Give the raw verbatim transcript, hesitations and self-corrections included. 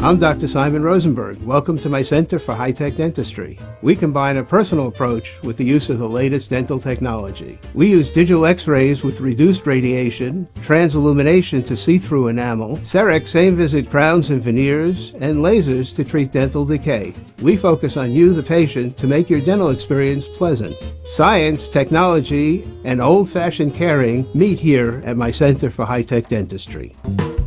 I'm Doctor Simon Rosenberg. Welcome to my Center for High-Tech Dentistry. We combine a personal approach with the use of the latest dental technology. We use digital x-rays with reduced radiation, transillumination to see-through enamel, CEREC same-visit crowns and veneers, and lasers to treat dental decay. We focus on you, the patient, to make your dental experience pleasant. Science, technology, and old-fashioned caring meet here at my Center for High-Tech Dentistry.